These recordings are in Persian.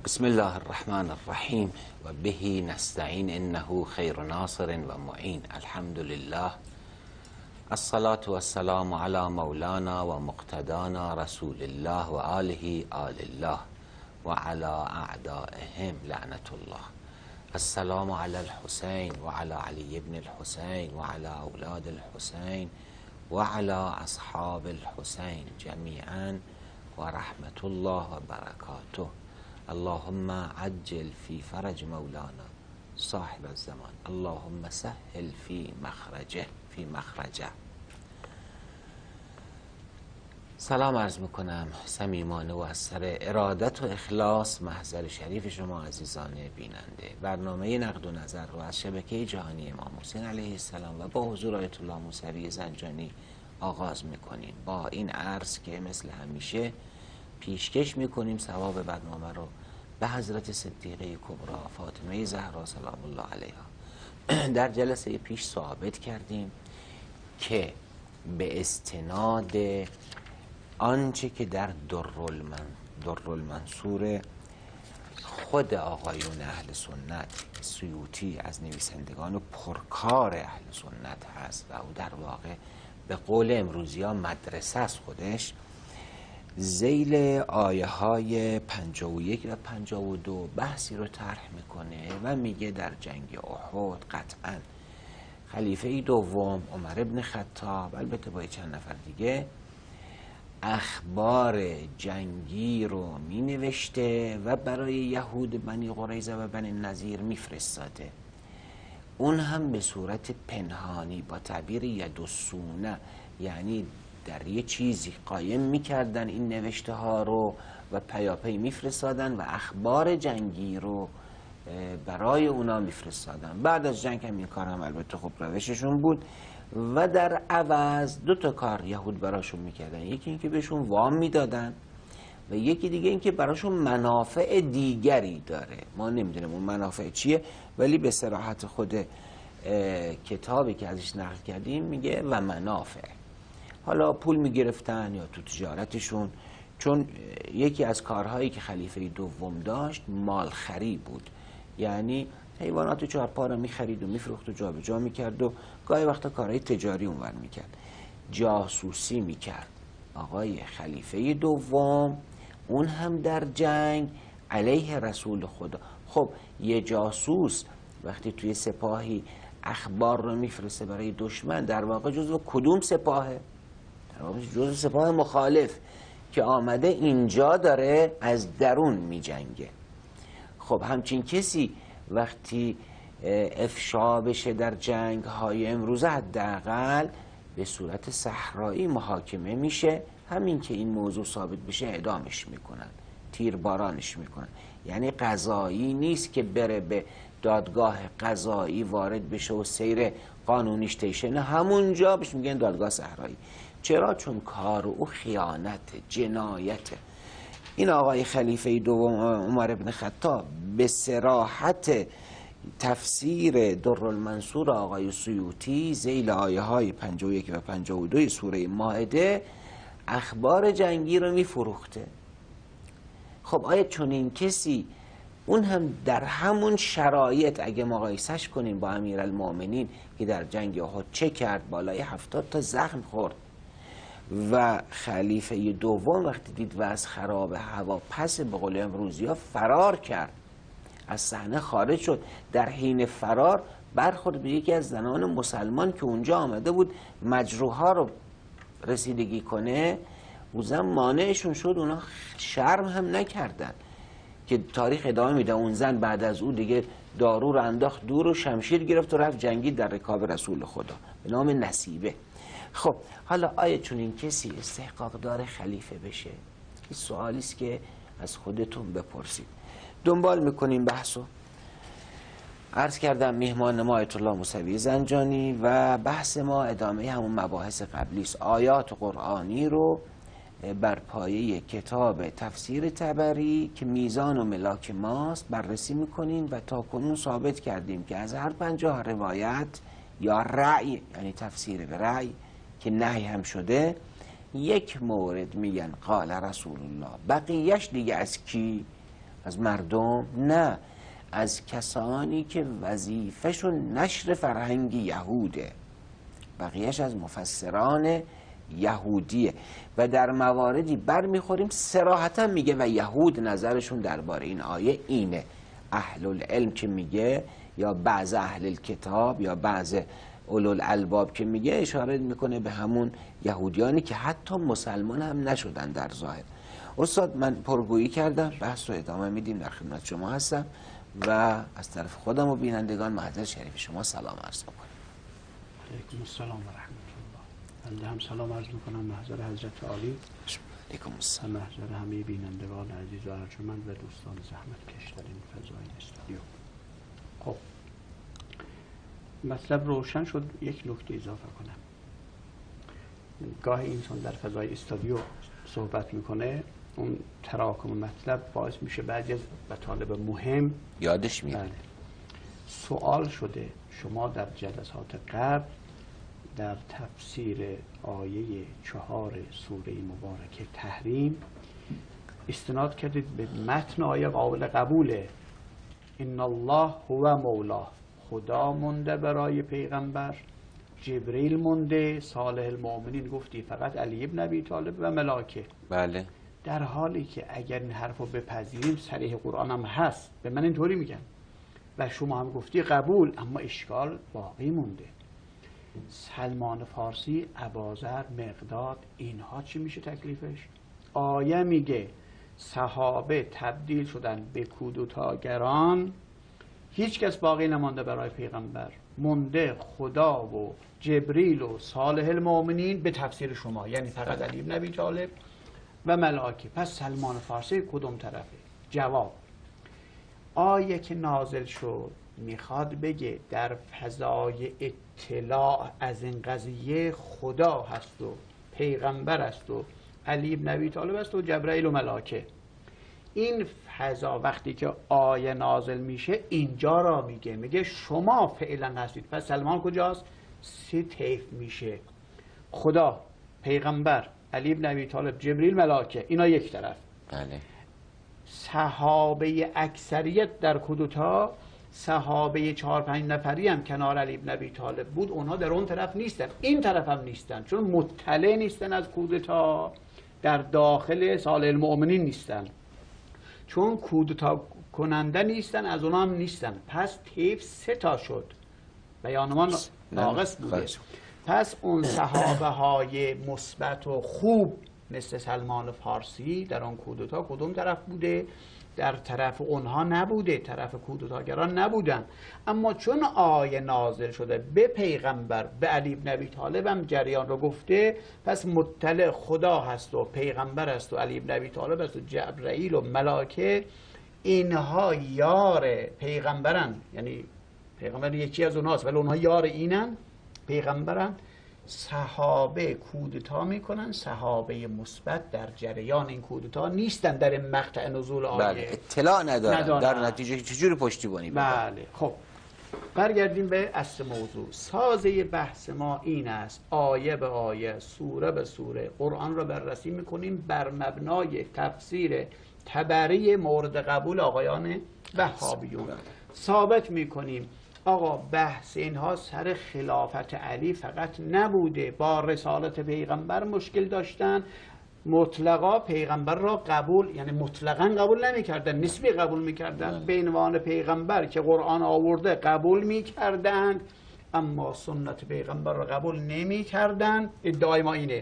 بسم الله الرحمن الرحیم و به نستعین انه خیر ناصر و معین. الحمد لله، الصلاة والسلام علی مولانا و مقتدانا رسول الله و آله آل الله و علی اعدائهم لعنت الله. السلام علی الحسین و علی علی ابن الحسین و علی اولاد الحسین و علی اصحاب الحسین جمیعا و رحمت الله و برکاته. اللهم عجل فی فرج مولانا صاحب الزمان، اللهم سهل فی مخرجه. سلام عرض میکنم صمیمانه و از سر ارادت و اخلاص محضر شریف شما عزیزان بیننده. برنامه نقد و نظر رو از شبکه جهانی امام حسین علیه السلام و با حضور آیت الله موسوی زنجانی آغاز میکنیم. با این عرض که مثل همیشه پیشکش میکنیم ثواب برنامه رو به حضرت صدیقه کبری فاطمه زهرا سلام الله علیها. در جلسه پیش ثابت کردیم که به استناد آنچه که در درالمنصور خود آقایون اهل سنت، سیوطی از نویسندگان پرکار اهل سنت هست و او در واقع به قول امروزی ها مدرسه است خودش، ذیل آیه های 51 و 52 بحثی رو طرح میکنه و میگه در جنگ احد قطعا خلیفه دوم عمر ابن خطاب البته با چند نفر دیگه اخبار جنگی رو می نوشته و برای یهود بنی قریظه و بنی نضیر می فرستاده. اون هم به صورت پنهانی با تعبیر یدسونه، یعنی در یه چیزی قایم میکردن این نوشته ها رو و پیاپی میفرستادن و اخبار جنگی رو برای اونا میفرستادن. بعد از جنگ هم این کار هم البته خب روششون بود و در عوض دو تا کار یهود براشون میکردن. یکی این که بهشون وام میدادن و یکی دیگه این که براشون منافع دیگری داره. ما نمیدونیم اون منافع چیه، ولی به صراحت خود کتابی که ازش نقل کردیم میگه و منافع. حالا پول میگرفتن یا تو تجارتشون، چون یکی از کارهایی که خلیفه دوم داشت مالخری بود، یعنی حیوانات چهارپا رو میخرید و میفروخت و جابجا میکرد و گاهی وقتا کارهای تجاری اونور میکرد. جاسوسی میکرد آقای خلیفه دوم، اون هم در جنگ علیه رسول خدا. خب یه جاسوس وقتی توی سپاهی اخبار رو میفرسته برای دشمن، در واقع جزو کدوم سپاهه؟ جزو سپاه مخالف که آمده اینجا داره از درون می جنگه. خب همچین کسی وقتی افشا بشه در جنگ های امروزه حداقل به صورت صحرایی محاکمه میشه. همین که این موضوع ثابت بشه اعدامش میکنن، تیربارانش میکنن. یعنی قضایی نیست که بره به دادگاه قضایی وارد بشه و سیر قانونیش طی، نه همونجا بهش میگن دادگاه صحرایی. چرا؟ چون کار او خیانت، جنایت. این آقای خلیفه دوم عمر ابن خطاب به صراحت تفسیر درالمنصور آقای سیوطی ذیل آیه های 51 و 52 سوره مائده اخبار جنگی رو میفروخته. خب آیا چون این کسی، اون هم در همون شرایط، اگه مقایسش کنیم با امیرالمؤمنین که در جنگ احد چه کرد، بالای 70 تا زخم خورد و خلیفه دوم وقتی دید وضع خراب، هوا پس، به قول امروزی ها فرار کرد، از صحنه خارج شد. در حین فرار برخورد به یکی از زنان مسلمان که اونجا آمده بود مجروحا رو رسیدگی کنه، او زن مانعشون شد. اونا شرم هم نکردن که تاریخ ادامه میده. اون زن بعد از او دیگه دارو رو انداخت دور و شمشیر گرفت و رفت جنگید در رکاب رسول خدا به نام نصیبه. خب حالا آیا چون این کسی استحقاق داره خلیفه بشه؟ این سوالی است که از خودتون بپرسید. دنبال میکنیم بحثو. عرض کردم میهمان ما آیت الله موسوی زنجانی و بحث ما ادامه همون مباحث قبلی است. آیات قرآنی رو بر پایه کتاب تفسیر طبری که میزان و ملاک ماست بررسی میکنیم و تا کنون ثابت کردیم که از هر 50 روایت یا رأی، یعنی تفسیر به رأی که نهی هم شده، یک مورد میگن قال رسول الله، بقیهش دیگه از کی؟ از مردم؟ نه، از کسانی که وظیفه‌شون نشر فرهنگ یهوده، بقیهش از مفسران یهودیه. و در مواردی برمیخوریم صراحتا میگه و یهود نظرشون درباره این آیه اینه. اهل العلم که میگه یا بعض اهل الکتاب یا بعض اولوالالباب که میگه اشاره میکنه به همون یهودیانی که حتی مسلمان هم نشدن در ظاهر. استاد من پرگویی کردم، بحث رو ادامه میدیم، در خدمت شما هستم و از طرف خودم و بینندگان محضر شریف شما سلام عرض میکنم. علیکم السلام و رحمت الله. بنده هم سلام عرض میکنم محضر حضرت عالی، علیکم السلام، محضر همه بینندگان عزیز و ارجمند و دوستان زحمت کش در این فضای استودیو. خب مطلب روشن شد. یک نکته اضافه کنم. گاهی انسان در فضای استودیو صحبت میکنه، اون تراکم مطلب باعث میشه بعضی از مطالب مهم یادش میاد. بله. سوال شده شما در جلسات قبل در تفسیر آیه 4 سوره مبارکه تحریم استناد کردید به متن آیه قابل قبوله. ان الله هو مولاه، خدا مونده برای پیغمبر، جبریل مونده، صالح المؤمنین گفتی فقط علی ابن ابی طالب و ملائکه. بله. در حالی که اگر این حرف رو بپذیریم صریح قرآن هم هست، به من اینطوری میگن و شما هم گفتی قبول، اما اشکال باقی مونده. سلمان فارسی، اباذر، مقداد، اینها چی میشه تکلیفش؟ آیه میگه صحابه تبدیل شدن به کودتاگران، هیچ کس باقی نمانده برای پیغمبر، مونده خدا و جبریل و صالح المؤمنین به تفسیر شما، یعنی فقط علی بن ابی طالب و ملائکه. پس سلمان فارسی کدوم طرفه؟ جواب: آیه که نازل شد میخواد بگه در فضای اطلاع از این قضیه خدا هست و پیغمبر است و علی بن ابی طالب است و جبرائیل و ملائکه. این فضا وقتی که آیه نازل میشه اینجا را میگه شما فعلا هستید. پس سلمان کجاست؟ 3 طیف میشه: خدا، پیغمبر، علی بن ابی طالب، جبریل، ملائکه. اینا یک طرف. بله. صحابه اکثریت در کودتا، صحابه 4-5 نفری هم کنار علی بن ابی طالب بود، اونها در اون طرف نیستن، این طرف هم نیستن، چون مطلع نیستن از کودتا، در داخل صالح المؤمنین نیستن، چون کودتا کننده نیستن، از اونها هم نیستن. پس طیف 3 تا شد، بیانمان ناقص بوده. پس اون صحابه های مثبت و خوب مثل سلمان فارسی در آن کودتا کدوم طرف بوده؟ در طرف اونها نبوده، طرف کودتاگران نبودن. اما چون آیه نازل شده به پیغمبر، به علی بن ابی طالب هم جریان رو گفته، پس مطلع خدا هست و پیغمبر است و علی بن ابی طالب است و جبرائیل و ملائکه. اینها یار پیغمبرن، یعنی پیغمبر یکی از اونهاست ولی اونها یار اینن، پیغمبرن. صحابه کودتا میکنن، صحابه مثبت در جریان این کودتا نیستن، در این مقطع نزول آیه بله. اطلاع ندارن. در نتیجه چجوری پشتیبانی بکنن؟ بله. خب برگردیم به اصل موضوع. سازه بحث ما این است: آیه به آیه، سوره به سوره قرآن را بررسی میکنیم بر مبنای تفسیر تبری مورد قبول آقایان وهابیون. ثابت میکنیم آقا بحث اینها سر خلافت علی فقط نبوده، با رسالت پیغمبر مشکل داشتن، مطلقا پیغمبر را قبول، یعنی مطلقا قبول نمی کردن، نسبی قبول می کردن، به عنوان پیغمبر که قرآن آورده قبول می کردن، اما سنت پیغمبر را قبول نمی کردن. ادعای ما اینه.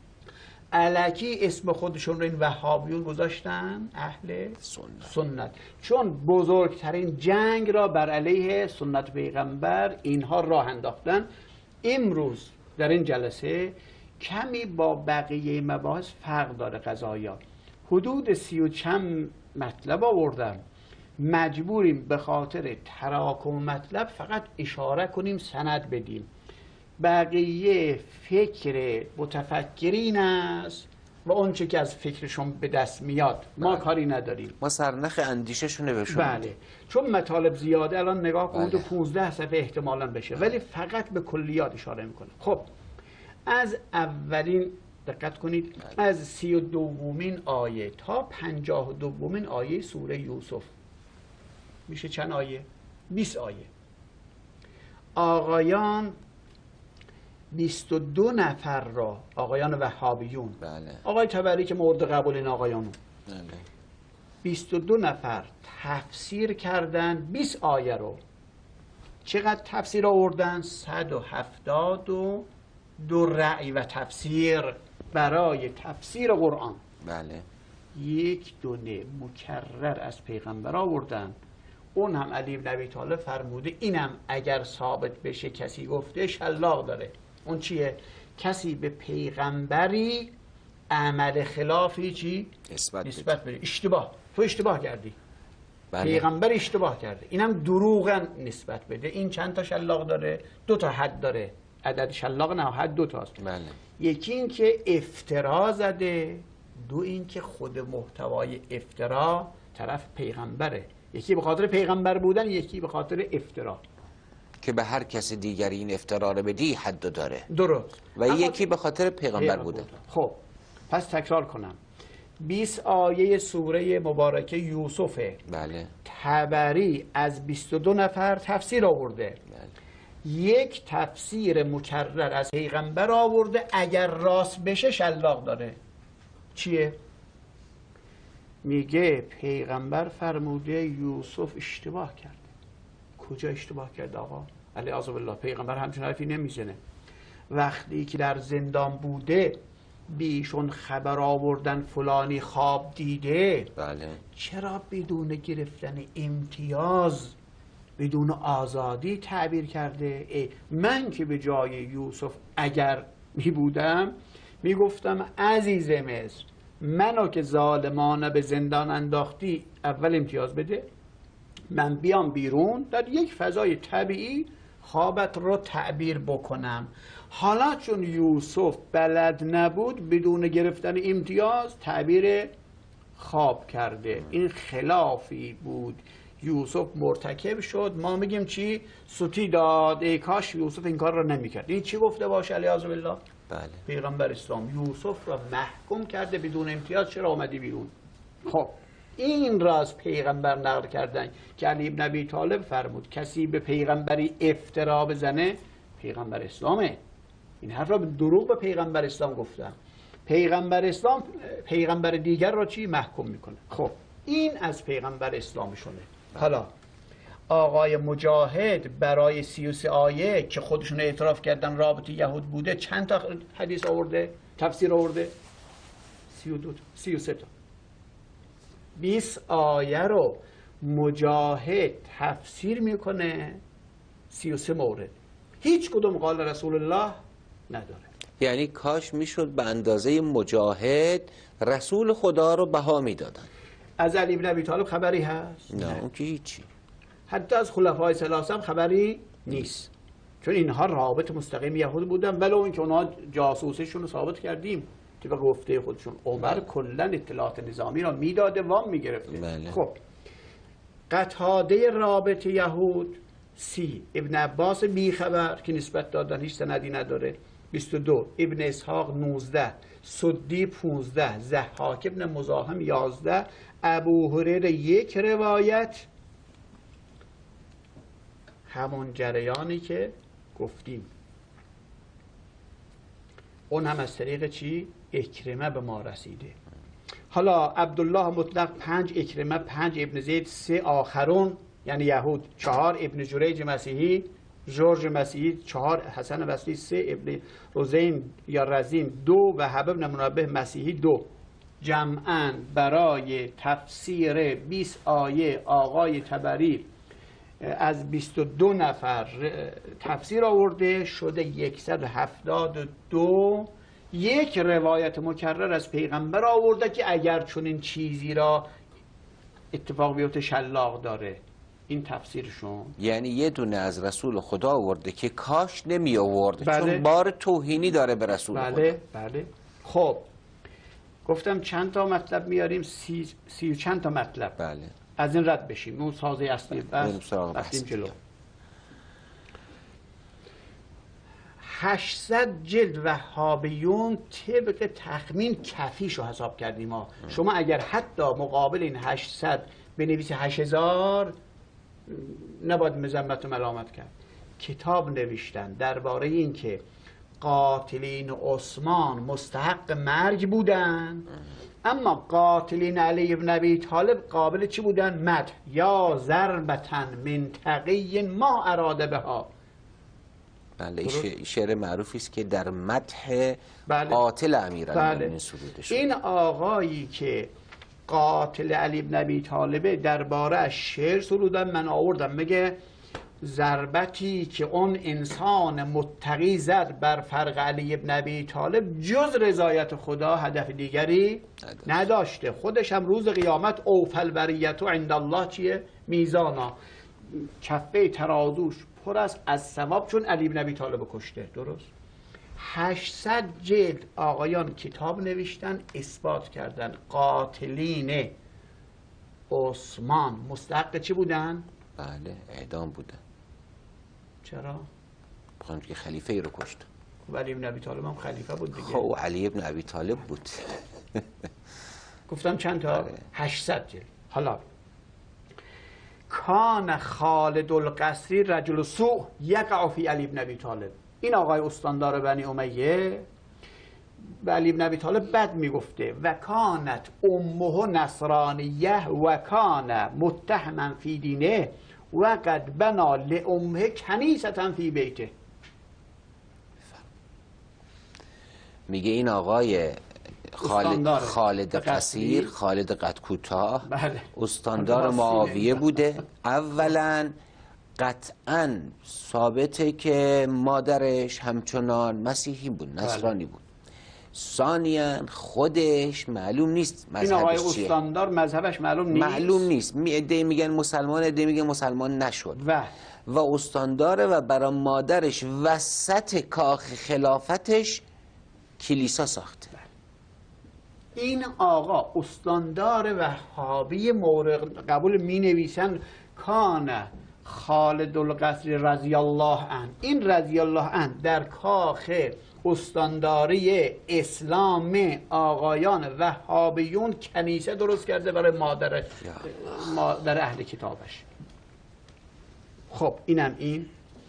الکی اسم خودشون رو این وهابیون گذاشتن اهل سنت، چون بزرگترین جنگ را بر علیه سنت پیغمبر اینها راه انداختن. امروز در این جلسه کمی با بقیه مباحث فرق داره قضایا. حدود 30 و چند مطلب آوردم، مجبوریم به خاطر تراکم مطلب فقط اشاره کنیم، سند بدیم. بقیه فکر متفکرین است و اون چه که از فکرشون به دست میاد ما کاری نداریم، ما سرنخ اندیشه شونه بشون. بله. چون مطالب زیاده، الان نگاه کنید 15 صفحه احتمالاً بشه، ولی فقط به کلیات اشاره میکنه. خب از اولین دقت کنید از 32مین آیه تا 52مین آیه سوره یوسف میشه چند آیه؟ 20 آیه. آقایان 22 نفر را، آقایان وهابیون، بله. آقای طبری که مورد قبول این آقایانو، بله. 22 نفر تفسیر کردن 20 آیه رو. چقدر تفسیر آوردن؟ 172 رأی و تفسیر برای تفسیر قرآن. بله. یک دونه مکرر از پیغمبر آوردن. اون هم علی بن ابی طالب فرموده اینم اگر ثابت بشه کسی گفته شلاق داره. اون چیه؟ کسی به پیغمبری عمل خلافی چی؟ نسبت بده. اشتباه. تو اشتباه کردی. بله. پیغمبر اشتباه کرده. اینم دروغن نسبت بده. این چند تا شلاق داره؟ 2 تا حد داره. عدد شلاق نه، حد 2 تاست. بله. یکی این که افترا زده، 2 این که خود محتوای افترا طرف پیغمبره. یکی به خاطر پیغمبر بودن، یکی به خاطر افترا که به هر کس دیگری این افترا رو بدی حد داره. درست. و یکی به خاطر پیغمبر بودن. خب پس تکرار کنم. 20 آیه سوره مبارکه یوسفه. بله. طبری از 22 نفر تفسیر آورده. بله. یک تفسیر مکرر از پیغمبر آورده. اگر راست بشه شلاق داره. چیه؟ میگه پیغمبر فرموده یوسف اشتباه کرده. کجا اشتباه کرد آقا؟ علیه بالله. پیغمبر همچون حرفی نمیزنه. وقتی که در زندان بوده بیشون خبر آوردن فلانی خواب دیده. بله. چرا بدون گرفتن امتیاز، بدون آزادی تعبیر کرده؟ من که به جای یوسف اگر می بودم می گفتم عزیز مصر، منو که ظالمانه به زندان انداختی اول امتیاز بده، من بیام بیرون در یک فضای طبیعی خوابت رو تعبیر بکنم. حالا چون یوسف بلد نبود بدون گرفتن امتیاز تعبیر خواب کرده. این خلافی بود یوسف مرتکب شد. ما میگیم چی؟ سوتی داد. ای کاش یوسف این کار رو نمیکرد. این چی گفته باشه علیه بالله؟ بله. پیغمبر اسلام یوسف را محکوم کرده بدون امتیاز. چرا آمدی بیرون؟ خب این را از پیغمبر نقل کردن که علی بن ابی طالب فرمود کسی به پیغمبری افترا بزنه پیغمبر اسلامه. این حرف را دروغ به پیغمبر اسلام گفتن. پیغمبر اسلام پیغمبر دیگر را چی محکوم میکنه؟ خب این از پیغمبر اسلامشونه. حالا آقای مجاهد برای 33 آیه که خودشون اعتراف کردن رابط یهود بوده چند تا حدیث آورده؟ تفسیر آورده؟ 33 تا. 20 آیه رو مجاهد تفسیر میکنه 33 مورد. هیچ کدوم قال رسول الله نداره. یعنی کاش میشد به اندازه مجاهد رسول خدا رو بها میدادن. از علی بن ابی طالب خبری هست؟ نه اون که هیچی. حتی از خلفای ثلاثه هم خبری نیست. چون اینها رابط مستقیم یهود بودن، ولو اینکه اونها جاسوسیشون رو ثابت کردیم طبق گفته خودشون. عمر کلا اطلاعات نظامی را میداده وام میگرفته. بله. خب قتاده رابط یهود 30. ابن عباس بیخبر که نسبت دادن هیچ سندی نداره 22. ابن اسحاق 19. سدی 15. ضحاک ابن مزاحم 11. ابو هریره 1 روایت، همون جریانی که گفتیم. اون هم از طریق چی؟ اکرمه به ما رسیده. حالا عبدالله مطلق 5، اکرمه 5، ابن زید 3، آخرون یعنی یهود 4، ابن جریج مسیحی، جورج مسیحی 4، حسن بصری 3، ابن روزین یا رزین 2 و حبیب بن منبه مسیحی 2. جمعاً برای تفسیر 20 آیه آقای طبری از 22 نفر تفسیر آورده شده 172. یک روایت مکرر از پیغمبر آورده که اگر چنین چیزی را اتفاق بیفته شلاق داره. این تفسیرشون. یعنی یه دونه از رسول خدا آورده که کاش نمی آورد. بله. چون بار توهینی داره به رسول بله. خدا. بله. خب گفتم چند تا مطلب میاریم؟ 30 چند تا مطلب. بله. از این رد بشیم. اون سازه اصلی بس رفتیم جلو. 800 جلد وهابیون طبق تخمین کفیشو حساب کردیم ما. شما اگر حتی مقابل این 800 بنویسی 8000 نباید مذمت و ملامت کرد. کتاب نوشتن درباره این که قاتلین عثمان مستحق مرگ بودن، اما قاتلین علی بن ابی طالب قابل چی بودن؟ مدح. یا ضربتن من تقی ما اراده بها. بله، شعر معروفی است که در مدح بله. قاتل امیرالمومنین سروده شد. این آقایی که قاتل علی بن ابی طالب درباره شعر سرودن، من آوردم میگه ضربتی که اون انسان متقی زد بر فرق علی بن ابی طالب جز رضایت خدا هدف دیگری نداشته. خودش هم روز قیامت اوفل بریت و عند الله چیه؟ میزانا، کفه ترازوش پر است از ثواب چون علی بن ابی طالب کشته. درست. 800 جلد آقایان کتاب نوشتن، اثبات کردن قاتلین عثمان مستحق چی بودن؟ بله، اعدام بودن. چرا؟ بخوام که خلیفه ای رو کشت. خب علی بن ابی طالب هم خلیفه بود دیگه. خب علی بن ابی طالب بود. گفتم چند تا؟ 800 جلد. حالا کان خالد القصری رجل سوء یقع فی علی بن ابی طالب. این آقای استاندار بنی امیه به علی بن ابی طالب بد میگفته. و کانت امه نصرانیه و کان متهما فی دینه و قد بنا لامه کنیسة فی بیته. میگه این آقای خالد قصیر، خالد قد کوتاه، بله. استاندار معاویه بوده. اولا قطعا ثابته که مادرش همچنان مسیحی بود، نصرانی بود. ثانیاً خودش معلوم نیست مذهبش چیه. این آقای استاندار مذهبش معلوم نیست. عده میگن مسلمان، عده میگن مسلمان نشد و استانداره و برای مادرش وسط کاخ خلافتش کلیسا ساخته. این آقا استاندار وهابی مورد قبول می نویسن کان خالد القصری رضی الله عنه. این رضی الله عنه در کاخ استانداری اسلام آقایان وهابیون کنیسه درست کرده برای مادر اهل کتابش. خب اینم این.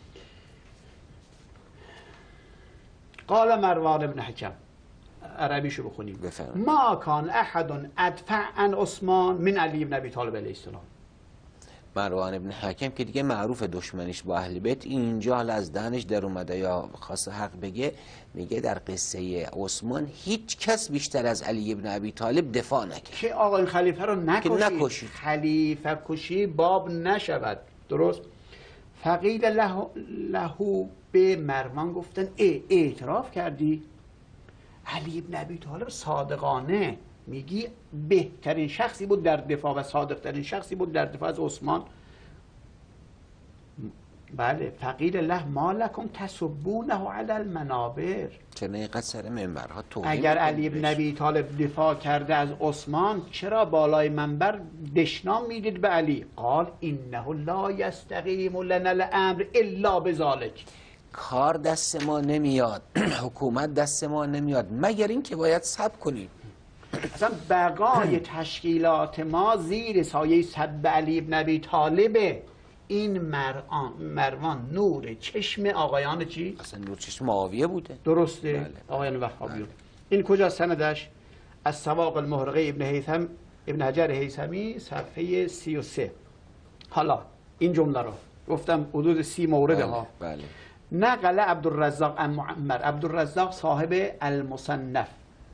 قال مروان بن حکم، عربیشو بخونیم. ما کان احد ادفع عن عثمان من علی بن ابی طالب علیه السلام. مروان ابن حکم که دیگه معروف دشمنیش با اهل بیت، اینجا حالا از دهنش در اومده یا خاص حق بگه، میگه در قصه عثمان هیچ کس بیشتر از علی ابن ابی طالب دفاع نکرد که آقا این خلیفه رو نکشید. خلیفه کشی باب نشود. درست. فقیل لهو به مروان گفتن اعتراف کردی؟ علی ابن ابی طالب صادقانه میگی بهترین شخصی بود در دفاع و صادقترین شخصی بود در دفاع از عثمان. بله. فقیل له ما لکم تسبونه علی المنابر. چرا اینقدر سر منبرها توهین؟ اگر علی ابن ابی طالب دفاع کرده از عثمان چرا بالای منبر دشنام میدید به علی؟ قال انه لا یستقیم لنا الامر الا بذلک. کار دست ما نمیاد، حکومت دست ما نمیاد مگر این که باید صبر کنیم. اصلا بقای تشکیلات ما زیر سایه سب علی بن ابی طالب. این مروان نور چشم آقایان چی؟ اصلا نور چشم معاویه بوده. درسته. بله. آقایان وهابیون. این کجا سندش؟ از سواق المحرقه ابن حجر هیثمی صفحه 33. حالا این جمله رو گفتم حدود 30 مورده ها. بله. نقل عبدالرزاق عن معمر. عبدالرزاق صاحب المصنف.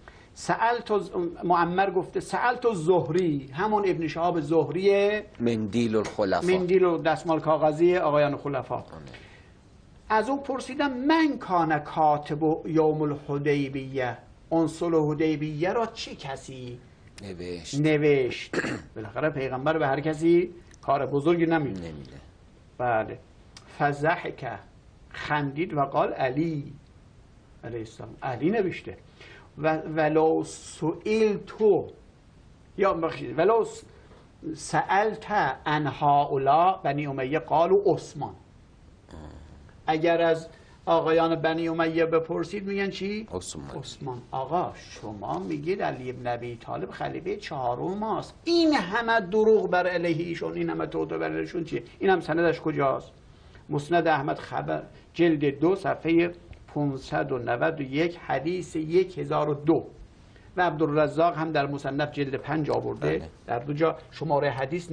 معمر گفته سألت الزهری، همون ابن شهاب زهری، مندیل الخلفاء، مندیل و دستمال کاغذی آقایان خلفا. از اون پرسیدم من کان کاتب یوم الحدیبیه، اون صلح حدیبیه را چه کسی نوشت؟ بالاخره پیغمبر به هر کسی کار بزرگی نمیده. بله. فضحک، خندید و قال علی علیه السلام. علی نوشته. ولو سئلتو، یا بخشید ولو سألت عن هؤلاء بنی امیه قالوا عثمان. اگر از آقایان بنی امیه بپرسید میگن چی؟ عثمان. عثمان. آقا شما میگید علی بن ابی طالب خلیفه چهارم ماست، این همه دروغ بر علیه ایشون، این همه توته بر علیهشون چیه؟ این هم سندش کجاست؟ مسند احمد خبر جلد 2 صفحه 591 حدیث 1002 و عبدالرزاق هم در مصنف جلد 5 آورده. بله. در دو جا شماره حدیث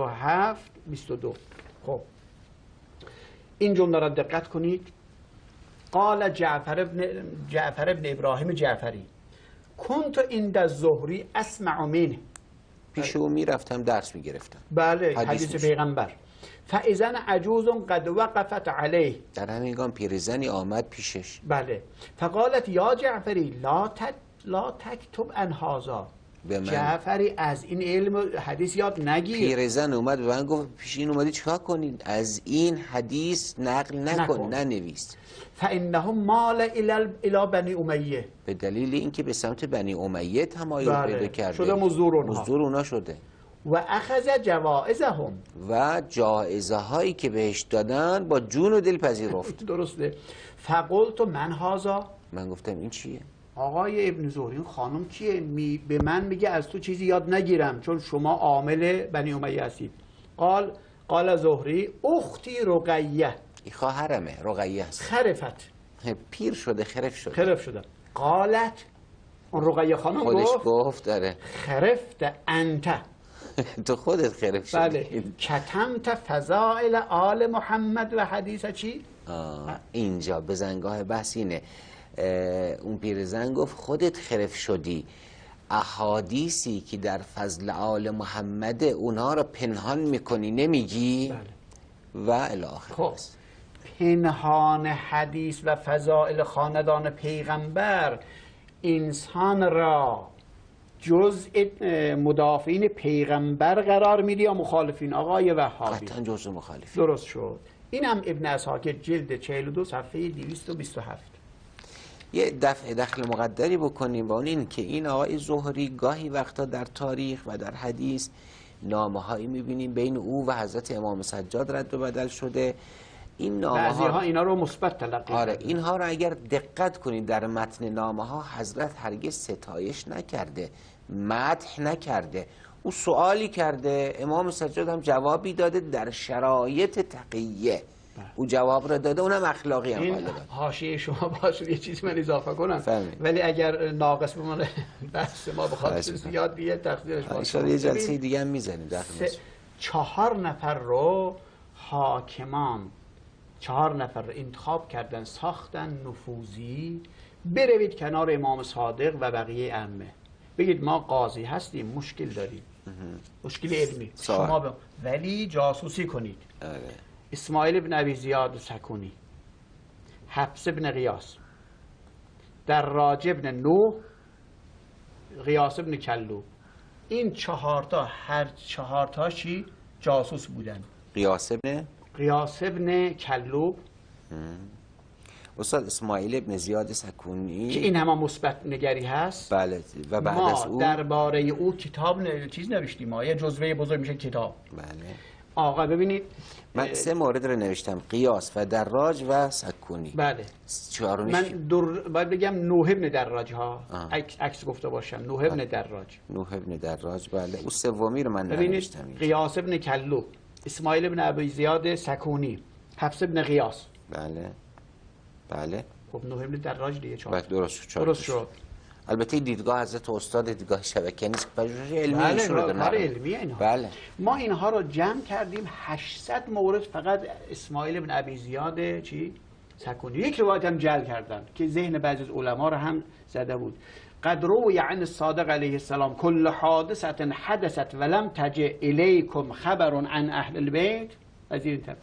9722. خب این جمله را دقت کنید. قال جعفر ابن ابراهیم جعفری کنت عند الزهری اسمع منه، پیش او میرفتم درس میگرفتم. بله حدیث میشه. پیغمبر. فاذا عجوز قد وقفت علیه، در همینگام پیرزنی آمد پیشش. بله. فقالت یا جعفری لا تکتب عن هذا، به من جعفری از این علم حدیث یاد نگیر. پیرزن اومد به من گفت پیش این اومدی چیکار کنین؟ از این حدیث نقل نکن، ننویس. فانه مال الی بنی امیه، به دلیل اینکه به سمت بنی امیه تمایل بله. پیدا کرده، شده مزدور اونا شده و اخذ جوائزهم، و جایزه هایی که بهش دادن با جون و دل پذیرفت. درسته. فقلت من هذا، من گفتم این چیه؟ آقای ابن زهری این خانم کیه؟ به من میگه از تو چیزی یاد نگیرم چون شما عامل بنی امیه هستید. قال زهری اختی رقیه، این خواهرمه، رقیه است. خرفت، پیر شده، خرف شده. قالت، اون رقیه خانم خودش گفت داره خرفت انت، تو خودت خرف شدی. بله. کتمت فضائل آل محمد و حدیث چی؟ اینجا بزنگاه بحث اینه. اون پیرزن گفت خودت خرف شدی، احادیثی که در فضل آل محمد اونها رو پنهان میکنی نمیگی. بله. و الی آخر. خب پنهان حدیث و فضائل خاندان پیغمبر انسان را جزء مدافعین پیغمبر قرار میدی یا مخالفین؟ آقای وهابی قطعا جزء مخالفین. درست شد. اینم ابن اسحاک جلد 42 صفحه 227. یه دخل مقدری بکنیم با اون این که این آقای زهری گاهی وقتا در تاریخ و در حدیث نامه هایی میبینیم بین او و حضرت امام سجاد رد و بدل شده. این نامه بعضی ها اینا رو مثبت تلقی آره، اینها رو اگر دقت کنید در متن نامه ها حضرت هرگز ستایش نکرده، مدح نکرده. او سوالی کرده، امام سجاد هم جوابی داده در شرایط تقیه. او جواب را داده، اونم اخلاقی هم این حاشیه شما باشه یه چیزی من اضافه کنم فهمید. ولی اگر ناقص بمونه بحث ما بخواد زیاد دیگه تقدیرش باشه. یه جلسه دیگه هم میزنیم. 4 نفر رو حاکمان 4 نفر رو انتخاب کردن، ساختن نفوذی، بروید کنار امام صادق و بقیه ائمه بگید ما قاضی هستیم، مشکل داریم، مشکل علمی شما ولی جاسوسی کنید. اسماعیل بن ابی زیاد سکونی، حفص بن غیاث، دراج بن نوح، غیاث بن کلوب، این 4 تا هر 4 تاشی جاسوس بودن. غیاث بن کلوب، استاد اسماعیل بن زیاد سکونی که این همه مثبت نگری هست. بله. و بعد ما از او درباره او کتاب چیز نوشتیم، ما یه جزوه بزرگ میشه کتاب. بله. آقا ببینید من 3 مورد رو نوشتم: قیاس و دراج و سکونی. بله. من باید بگم نوح ابن دراج ها، عکس گفته باشم، نوح ابن دراج. نوح ابن دراج، بله. او سومی رو من نوشتم. قیاس ابن کلوب، اسماعیل ابن ابی زیاد سکونی، حفص ابن غیاث. بله. بله. خب نوح ابن دراج دیگه 4. درست شد. البته دیدگاه حضرت استاد دیدگاه شبکه نیست، پژوهش علمی اینها. بله. ما اینها رو جمع کردیم 800 مورد فقط اسماعیل بن ابی زیاد سکونی. یک روایت هم جعل کردن که ذهن بعضی از علما رو هم زده بود. قد روی عن الصادق علیه السلام کل حادثه حدثت ولم تجئ الیکم خبر عن اهل البیت از این طرف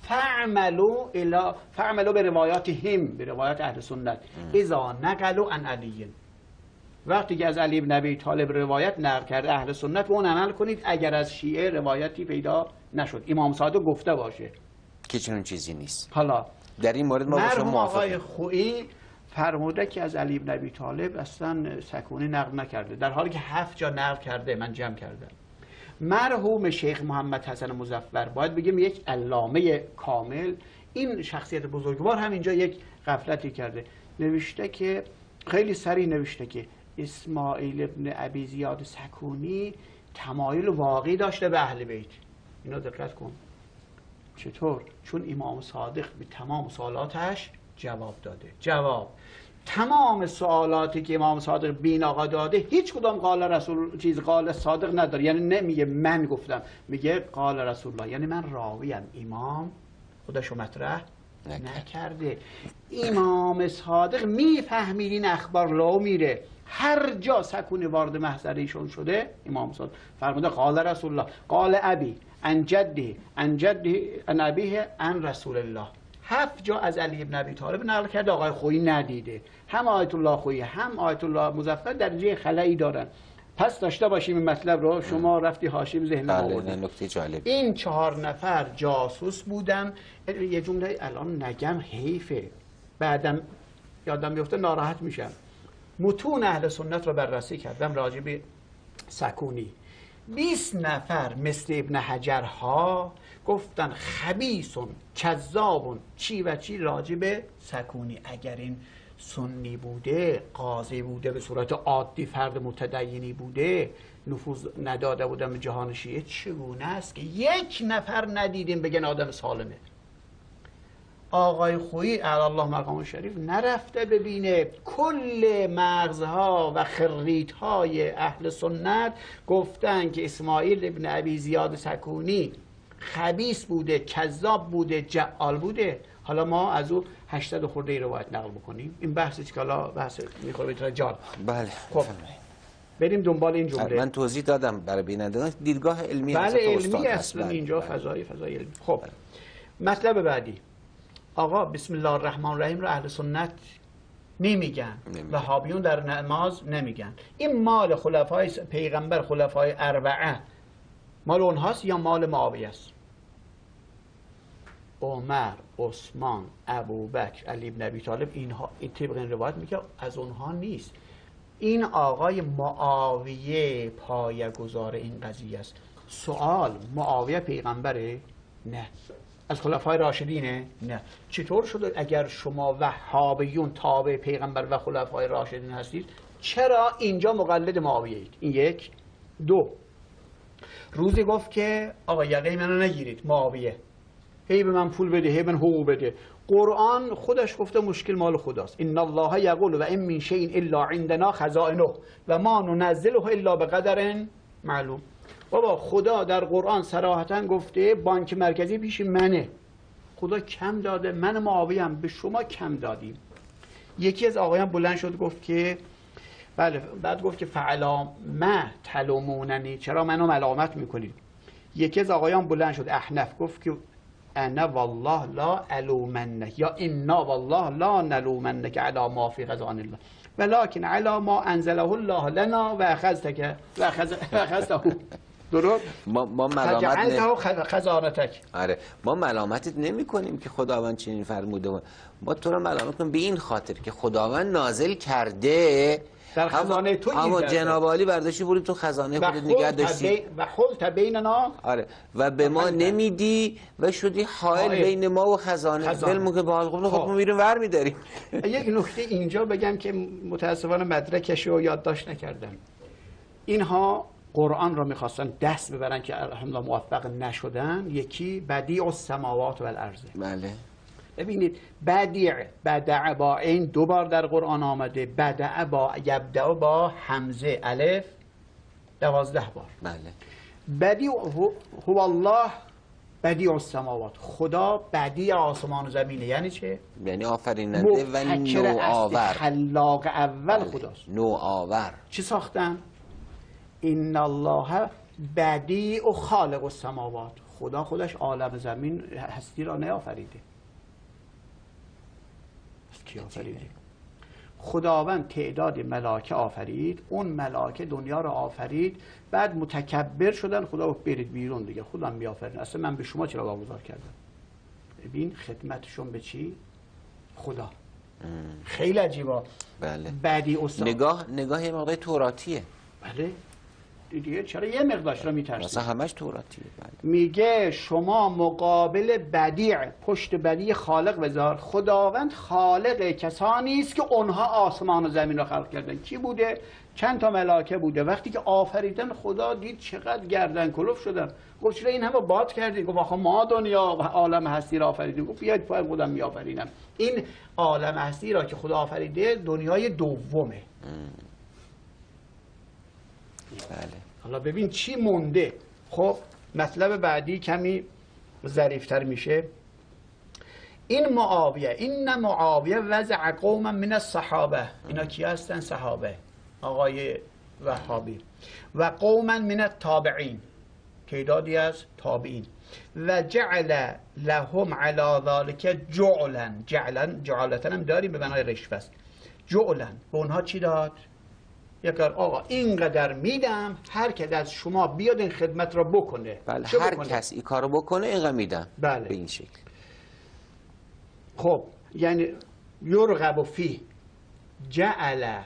فعملوا به روایاتهم، به روایات اهل سنت، اذا نقلوا عن علی. وقتی که از علی بن ابی طالب روایت نقل کرده اهل سنت به اون عمل کنید اگر از شیعه روایتی پیدا نشد. امام صادق گفته باشه که چنین چیزی نیست. حالا در این مورد ما با شما موافقیم. آقای خویی فرموده که از علی بن ابی طالب اصلا سکونی نقل نکرده، در حالی که 7 جا نقل کرده. من جمع کردم. مرحوم شیخ محمد حسن مظفر، باید بگیم یک علامه کامل، این شخصیت بزرگوار هم اینجا یک غفلتی کرده. نوشته که خیلی سریع نوشته که اسماعیل ابن ابی زیاد سکونی تمایل واقعی داشته به اهل بیت. اینو دقت کن. چطور؟ چون امام صادق به تمام سوالاتش جواب داده. جواب تمام سوالاتی که امام صادق بین آقا داده هیچ کدام قال رسول چیز قال صادق نداره. یعنی نمیگه من گفتم، میگه قال رسول الله، یعنی من راویم، امام خودشو مطرح نکرده. امام صادق میفهمید این اخبار لو میره. هر جا سکونی وارد محضر ایشون شده امام صادق فرموده قال رسول الله، قال ابی عن جده عن جده عن ابیه عن رسول الله. 7 جا از علی بن ابی طالب نقل کرده، آقای خویی ندیده. هم آیت الله خویی هم آیت الله مظفر درجه خلایی دارن. پس داشته باشیم این مطلب رو. شما رفتی حاشیه ذهن آوردید. نکته جالب. این 4 نفر جاسوس بودن. یه جمله الان نگم حیفه، بعدم یادم بیفته ناراحت میشم. متون اهل سنت رو بررسی کردم راجع به سکونی. 20 نفر مثل ابن حجرها گفتن خبیثون کذابون چی و چی راجع به سکونی. اگر این سنی بوده، قاضی بوده، به صورت عادی فرد متدینی بوده، نفوذ نداده بودن به جهان شیعه، چگونه است که 1 نفر ندیدیم بگن آدم سالمه؟ آقای خویی الله مقام شریف نرفته ببینه کل مغزها و خریطهای اهل سنت گفتن که اسماعیل ابن ابی زیاد سکونی خبیث بوده، کذاب بوده، جعال بوده. حالا ما از او 800 خورده روایت نقل بکنیم. این بحثی که حالا بحث میخوره به رجال. بله. خب بریم دنبال این جمله. من توضیح دادم برای بینندگان دیدگاه علمی. بله علمی اصلا اینجا فضای علمی. خب مطلب بعدی، آقا بسم الله الرحمن الرحیم رو اهل سنت نمیگن، وهابیون در نماز نمیگن. این مال خلفای پیغمبر، خلفای اربعه، مال اونهاست یا مال معاویه است؟ عمر، عثمان، ابوبکر، علی بن ابی طالب، اینها طبق این روایت میگه از اونها نیست. این آقای معاویه پایه‌گذار این قضیه است. سوال، معاویه پیغمبره؟ نه. از خلفای راشدینه؟ نه. چطور شده اگر شما وهابیون تابع پیغمبر و خلفای راشدین هستید چرا اینجا مقلد معاویه اید؟ این 1. 2 روزی گفت که آقا یقه منو نگیرید معاویه، هی به من پول بده، هی به من حقوق بده. قرآن خودش گفته مشکل مال خداست. ان الله یقول و ان من شیء الا عندنا خزائنه و ما ننزله الا بقدر معلوم. بابا خدا در قرآن صراحتا گفته بانک مرکزی پیش منه. خدا کم داده، من معاویم به شما کم دادیم. یکی از آقایان بلند شد گفت که بله، بعد گفت که فعلا ما تلوموننی، چرا منو ملامت میکنید؟ یکی از آقایان بلند شد احنف گفت که انا والله لا الومنک یا انا والله لا نلومنک علی ما فی خزائن الله ولکن علی ما انزله الله لنا و اخذتک و اخذته. درست؟ ما ملامت خزانتک. آره، ما ملامتت نمی کنیم که خداوند چنین فرموده. ما تو رو ملامت کنیم به این خاطر که خداوند نازل کرده در خزانه تو، اما جناب عالی برداشتی بودی تو خزانه خودت نگه داشتی و خلط بیننا. آره، و به ما نمیدی و شدی حائل بین ما و خزانه. علمو که با خودمون میریم ور میداریم. یک نکته اینجا بگم که متاسفانه مدرکش رو یادداشت نکردم. اینها قرآن را میخواستن دست ببرن که الحمدلله موفق نشدن. یکی بدیع السماوات و الارض. بله. ببینید بدع با این 2 بار در قرآن آمده، بدع با یبدع با همزه الف 12 بار. بله. بدیع هو الله بدیع السماوات، خدا بدیع آسمان و زمینه. یعنی چه؟ یعنی آفریننده و نوآور، خلاق اول خداست. نوآور. چی ساختن؟ ان الله بدیع و خالق السماوات، خدا خودش عالم زمین هستی را نیافریده. کی آفریده؟ خداوند تعداد ملائکه آفرید، اون ملائکه دنیا رو آفرید، بعد متکبر شدن، خدا گفت برید بیرون دیگه، خودم میآفرین، اصلا من به شما چرا واگذار کردم؟ ببین خدمتشون به چی؟ خدا. خیلی عجیبه. بله. بعدی نگاه یه مقدار توراتیه. بله. دیگه چرا یه مقدارش رو میترسید؟ مثلا همش توراتیه. بله. میگه شما مقابل بدیع، پشت بدیع خالق بذار. خداوند خالق کسانی است که اونها آسمان و زمین رو خلق کردن. کی بوده؟ چند تا ملائکه بوده. وقتی که آفریدن خدا دید چقدر گردن کلوف شدن، گفت چرا این همه باد کردید؟ گفت آخه ما دنیا و عالم هستی را آفریدیم. گفت بیاید پای خودم میآفرینم. این عالم هستی را که خدا آفریده دنیای دومه. بله. حالا ببین چی مونده. خب مطلب بعدی کمی ظریفتر میشه. این معاویه، این معاویه وضع قوما من الصحابه. اینا کی هستن؟ صحابه، آقای وهابی. و قوما من التابعین، تعدادی از تابعین. و جعل لهم علی ذلك جعلا. جعلتن هم داریم به معنای رشوه است. جعلا به اونها چی داد؟ یکار آقا اینقدر میدم، هر که از شما بیاد این خدمت را بکنه. بله. هر کس این کارو بکنه اینقدر میدم. بله. به این شکل. خب یعنی یرغب فی، جعل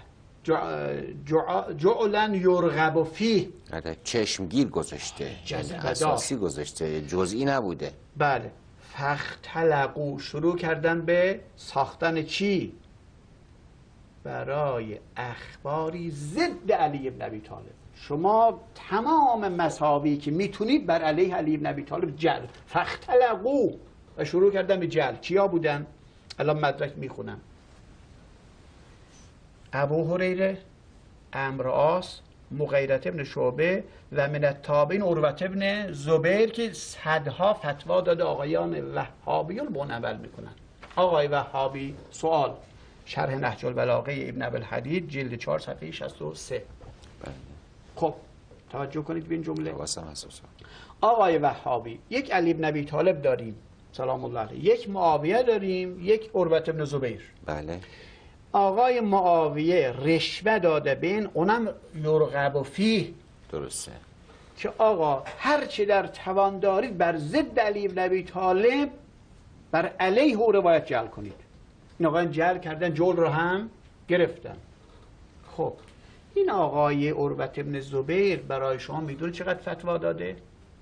جعلا یرغب فی، چشمگیر گذاشته، اساسی گذاشته، جزئی نبوده. بله. فاختلقوا، شروع کردن به ساختن چی؟ برای اخباری ضد علی بن ابی طالب. شما تمام مساوی که میتونید بر علیه علی بن ابی طالب جل. فاختلقوا، و شروع کردن به جل. کیا بودن؟ الان مدرک میخونم. ابو هریره، عمرو عاص، مغیرة ابن شعبه و من التابعین عروة ابن زبیر که صدها فتوا داده آقایان وهابیون به اون عمل میکنن. آقای وهابی، سوال، شرح نهج البلاغه ابن ابوالحدید جلد 4 صفحه 63. خب توجه کنید به این جمله. آقای وهابی، یک علی بن ابی طالب داریم سلام الله علیه، یک معاویه داریم، یک عروة ابن زبیر. بله. آقای معاویه رشوه داده بین، اونم یرغب فیه. درسته. که آقا هر چی در توان دارید بر ضد علی بن ابی طالب بر علیه او روایت جعل کنید. این آقایان جعل کردن، جعل رو هم گرفتن. خب این آقای عروة ابن زبیر برای شما میدونید چقدر فتوا داده؟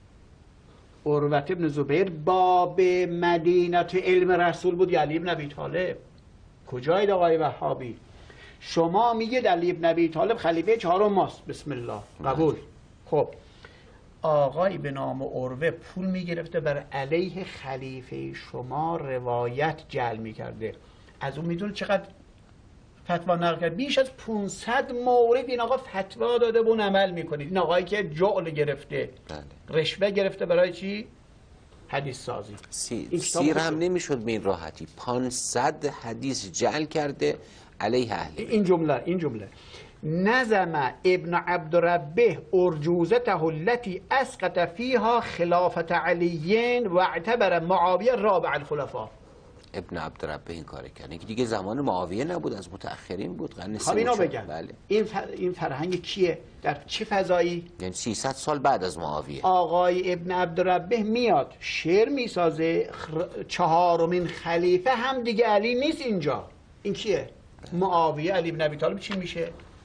عروة ابن زبیر باب مدینه علم رسول بود یا علی بن ابی طالب؟ کجایید آقای وهابی؟ شما میگید علی بن ابی طالب خلیفه چهارم ماست، بسم الله، قبول. خب آقای به نام عروه پول میگرفته بر علیه خلیفه شما روایت جعل میکرده. از اون میدونه چقدر فتوا نقل کرد؟ بیش از 500 مورد این آقا فتوا داده و اون عمل میکنید. این آقایی که جعل گرفته، رشوه گرفته برای چی؟ حدیث سازی. سیر هم نمیشد به این راحتی. 500 حدیث جعل کرده علیه اهل بیت. این جمله نظم ابن عبدربه ارجوزته التي اسقط فيها خلافت علی و اعتبر معاویه رابع الخلفاء. ابن عبدربه این کار کرد. اینکه دیگه زمان معاویه نبود، از متأخرین بود، قرن خب اینا بگن. بله. این فرهنگ کیه؟ در چه فضایی؟ یعنی 300 سال بعد از معاویه. آقای ابن عبدربه میاد شعر میسازه، چهارمین خلیفه هم دیگه علی نیست اینجا. این کیه؟ معاویه. علی بن ابی طالب چی میشه؟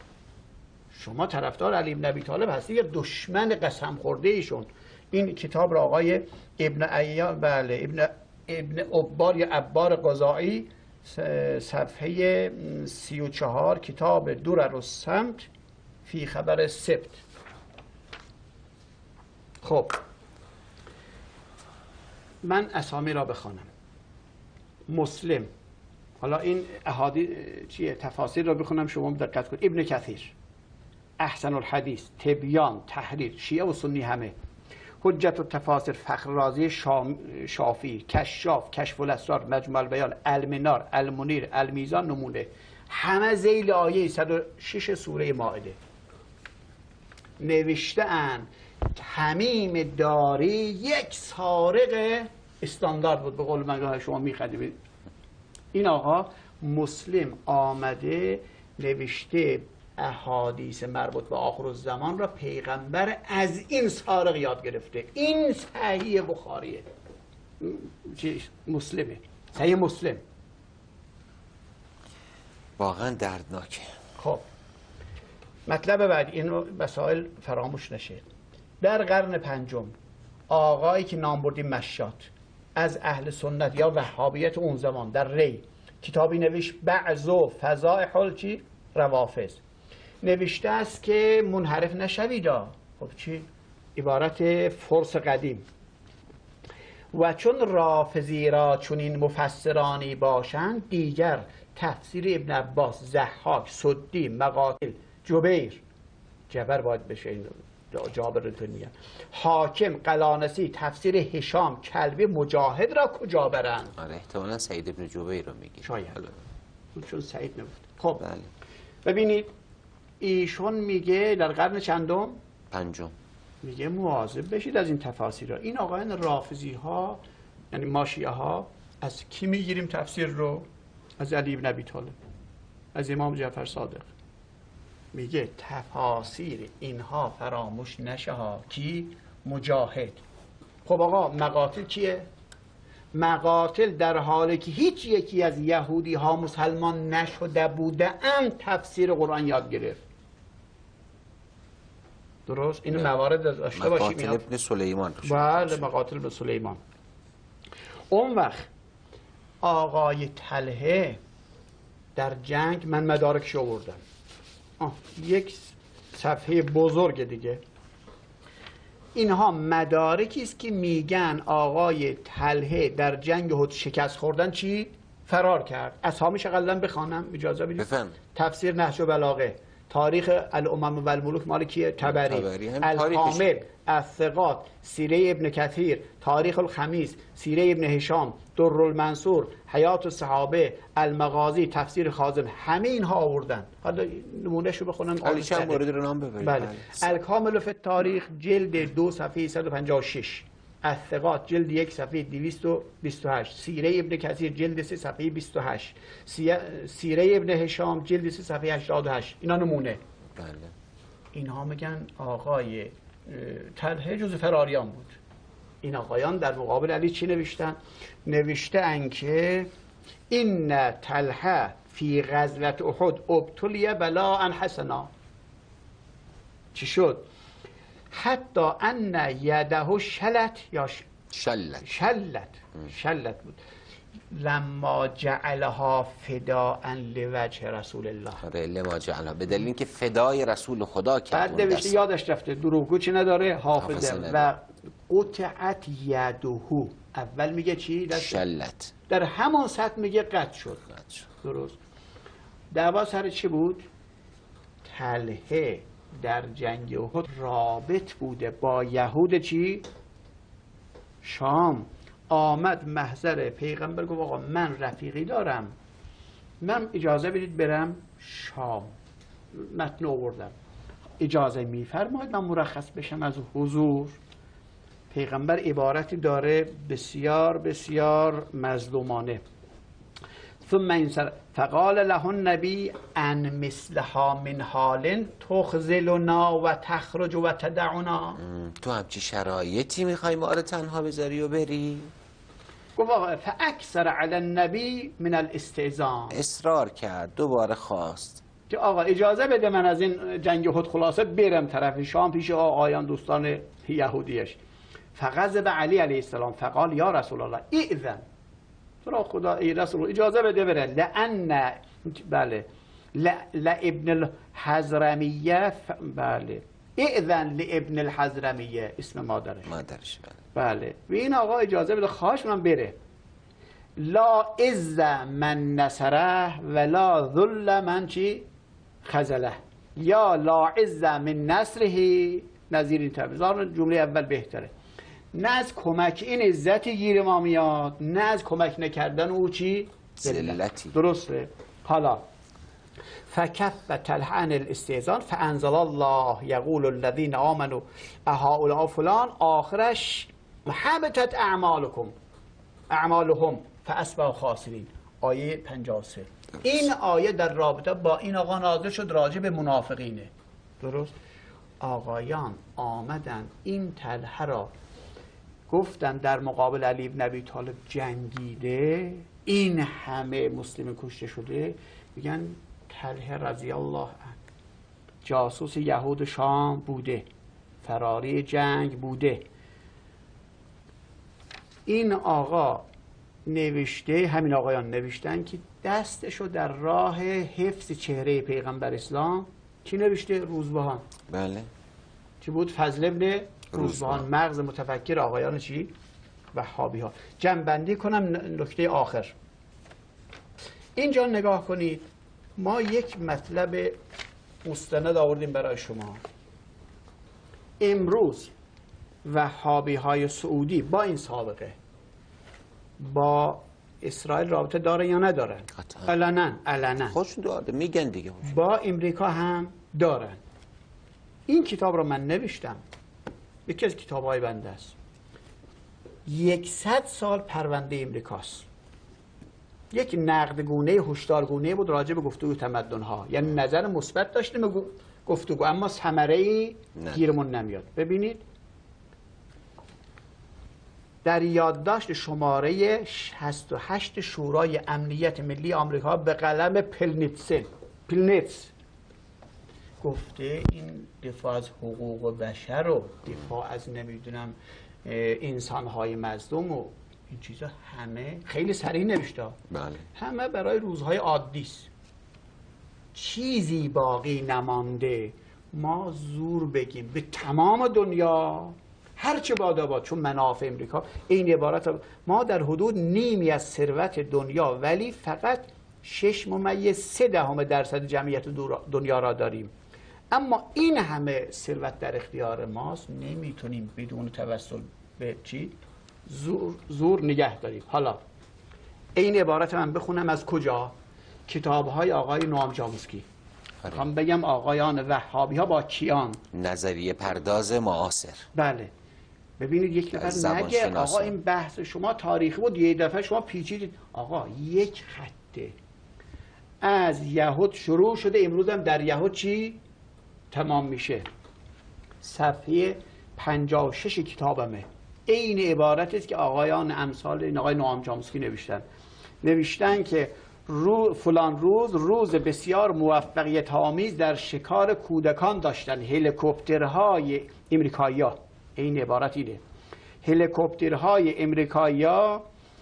شما طرفدار علی بن ابی طالب هستی یا دشمن قسم خورده ایشون؟ این کتاب را آقای ابن ایان، بله، ابن عبار یا عبار قضائی، صفحه 34، کتاب درر الصمت فی خبر سبت. خب من اسامی را بخوانم. مسلم، حالا این احادیث چیه، تفاسیر را بخونم شما دقت کنید. ابن کثیر، احسن الحدیث، تبیان، تحریر، شیعه و سنی همه، حجت التفاسیر، فخر رازی شافعی، کشاف، کشف الاسرار، مجموع البیان، المنار، المنیر، المیزان، نمونه، همه ذیل آیه 106 سوره مائده. نوشته اند تمیم داری یک سارق استاندارد بود، به قول من شما میخندید. این آقا مسلم آمده نوشته احادیث مربوط به آخر الزمان را پیغمبر از این سارق یاد گرفته. این صحیح بخاریه، مسلمه، صحیح مسلم. واقعا دردناکه. خب مطلب بعد این مسائل فراموش نشه. در قرن پنجم آقایی که نام بردیم مشات از اهل سنت یا وهابیت اون زمان در ری کتابی نوشت بعض و فضائح چی روافض، نوشته است که منحرف نشویدا. خب چی؟ عبارت فرس قدیم. و چون رافضی را چون این مفسرانی باشند، دیگر تفسیر ابن عباس، ضحاک، سدی، مقاتل، جبر باید بشه این جابر رو میگن، حاکم، قلانسی، تفسیر هشام، کلبی، مجاهد را کجا برند؟ آره احتمالا سعید ابن جبیر رو میگی. شاید چون سعید نبود. خب بله. ببینید ایشون میگه در قرن چندم؟ پنجم. میگه مواظب بشید از این تفاسیر. این آقایان رافضی ها یعنی ما شیعه ها از کی میگیریم تفسیر رو؟ از علی بن ابی طالب، از امام جعفر صادق. میگه تفاسیر اینها فراموش نشه ها. کی؟ مجاهد. خب آقا مقاتل کیه؟ مقاتل در حالی که هیچ یکی از یهودی ها مسلمان نشده بوده اند تفسیر قرآن یاد گرفت. درست؟ اینو موارد داشته باشیم. مقاتل ابن سلیمان. بله مقاتل ابن سلیمان. اون وقت آقای طلحه در جنگ، من مدارکش آوردم، یک صفحه بزرگ دیگه، اینها مدارکی است که میگن آقای طلحه در جنگ احد شکست خوردن چی؟ فرار کرد. اسامیش اقلا بخوانم اجازه بدید؟ بفهم. تفسیر نهج و بلاغه، تاریخ الامم و الملوک مال کیه؟ طبری. الکامل، الثقات، سیره ابن کثیر، تاریخ الخمیس، سیره ابن هشام، در المنصور، حیات الصحابه، المغازی، تفسیر خازن، همه اینها آوردن. حالا نمونهش رو بخونم. حالا چند مورد رو نام ببرید. بله. الکامل فی التاریخ جلد 2 صفحه 156، الثقات جلد 1 صفحه 228، سیره ابن کثیر جلد 3 صفحه 28، سیره ابن هشام جلد 3 صفحه 88. اینا نمونه. بله. اینها میگن آقای طلحه جز فراریان بود. این آقایان در مقابل علی چی نوشتن؟ نوشتن که این طلحه فی غزوه احد ابتلی بلاء حسنا. چی شد؟ حتی ان یده شلت یا شلت بود لما جعلها فداء لوجه رسول الله. آره لما جعلها، به دلیل اینکه فدای رسول خدا کرد. بعد نوشته یادش رفته دروغگو چی نداره؟ حافظه. و قطعت یده. اول میگه چی؟ شلت. در همان سطح میگه قطع شد. درست. دعوا سر چی بود؟ طلحه در جنگ احد رابط بوده با یهود چی؟ شام. آمد محضر پیغمبر گفت آقا من رفیقی دارم، من اجازه بدید برم شام. متن آوردم. اجازه میفرماید من مرخص بشم از حضور؟ پیغمبر عبارتی داره بسیار بسیار مظلومانه. ثم انصرف فقال له النبی ان مثلها من حال تخذلنا و تخرج و تدعنا. تو همچی شرایطی میخوای ما رو تنها بذاری و بری؟ گفت آقا فاکثر علی النبی من الاستئذان. اصرار کرد، دوباره خواست که آقا اجازه بده من از این جنگ احد خلاصه برم طرف شام پیش آقایان دوستان یهودیش. فغضب علی علیه السلام فقال یا رسول الله ایذن، تو را خدا ای رسول اجازه بده بره. لان بله لابن الحضرمیه بله ایذن لابن الحضرمیه، اسم مادرش. بله. و این آقا اجازه بده خواهش من بره. لا عز من نصره ولا ذل من چی خذله، یا لا عز من نصره، نظیر این تبریزان جمله اول بهتره. نه از کمک این عزتی گیر ما میاد، نه از کمک نکردن او چی ذلتی. درسته. حالا فکف طلحه عن الاستئذان فانزل الله یقول الذین آمنوا اهؤلاء فلان، آخرش حبطت اعمالهم فاصبحوا خاسرین. آیه 53. این آیه در رابطه با این آقا نازل شد، راجع به منافقینه. درست. آقایان آمدن این طلحه را گفتن در مقابل علی بن ابی طالب جنگیده، این همه مسلم کشته شده، میگن طلحه رضی الله عنه جاسوس یهود شام بوده، فراری جنگ بوده. این آقا نوشته، همین آقایان نوشتن که دستشو در راه حفظ چهره پیغمبر اسلام کی نوشته؟ روزبهان. بله. چی بود؟ فضل ابن روزبهان، مغز متفکر آقایان چی؟ وهابی ها. جمع‌بندی کنم نکته آخر. اینجا نگاه کنید، ما یک مطلب مستند آوردیم برای شما. امروز وهابی های سعودی با این سابقه با اسرائیل رابطه داره یا ندارن؟ علنا خودشون داره، میگن دیگه. با امریکا هم دارن. این کتاب رو من نوشتم، یکی از کتاب‌های بنده است. 100 سال پرونده امریکاست. یک نقدگونه هشدارگونه بود راجع به گفتگو تمدن‌ها، یعنی نظر مثبت داشتیم به گفتگو، اما ثمره‌ای گیرمون نمیاد. ببینید در یادداشت شماره 68 شورای امنیت ملی آمریکا به قلم پلنیتس گفته این دفاع از حقوق بشر و دفاع از نمیدونم انسان‌های مظلوم و این چیزا همه خیلی سریع نوشته. بله. همه برای روزهای عادی است. چیزی باقی نمانده ما زور بگیم به تمام دنیا هرچه باد چون منافع امریکا. این عبارت ما در حدود نیمی از ثروت دنیا ولی فقط 6.3% جمعیت دنیا را داریم، اما این همه ثروت در اختیار ماست، نمیتونیم بدون توسل به چی؟ زور نگه داریم. حالا این عبارت من بخونم از کجا؟ کتاب‌های آقای نوام چامسکی. میخوام بگم آقایان وهابی ها با کیان؟ نظریه پرداز معاصر. بله. ببینید یک نفر نگه آقا این بحث شما تاریخی بود، یه دفعه شما پیچیدید. آقا یک خطه از یهود شروع شده، امروز هم در یهود چی تمام میشه. صفحه 56 کتابمه این عبارتی است که آقایان امثال این آقای نوام چامسکی نوشتن که فلان روز بسیار موفقیت آمیز در شکار کودکان داشتن هلیکوپترهای امریکایی‌ها. این عبارت اینه: هلیکوپترهای امریکایی‌ها